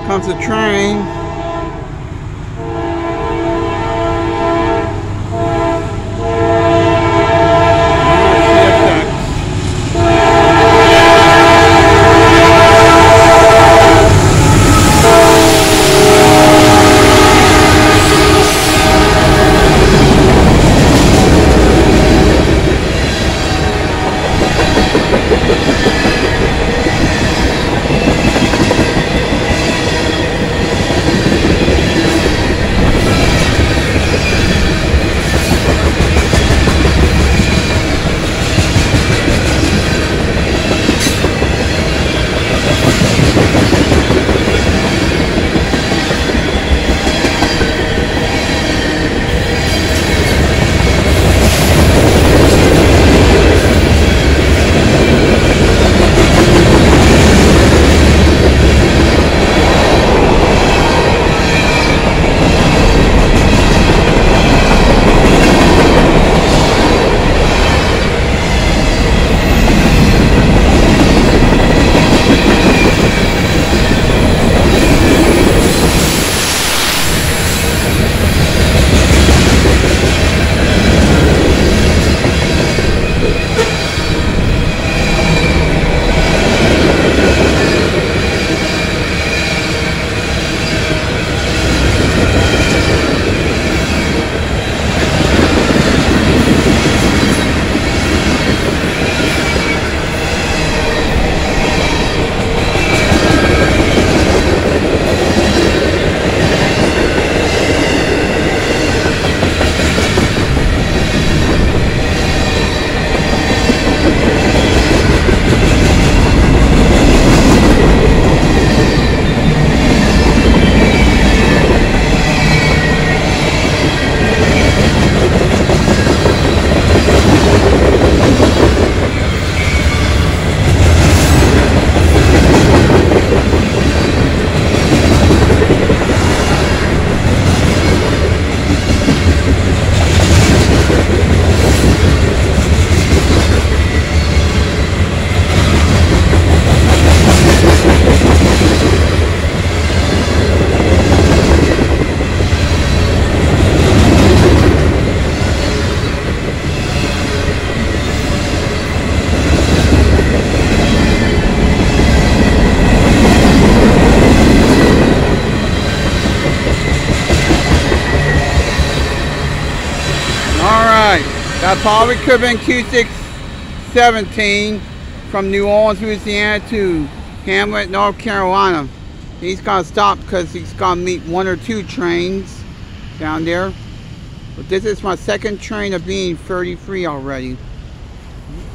Comes the train. That probably could have been Q617 from New Orleans, Louisiana to Hamlet, North Carolina. He's going to stop because he's going to meet 1 or 2 trains down there. But this is my second train of being 33 already.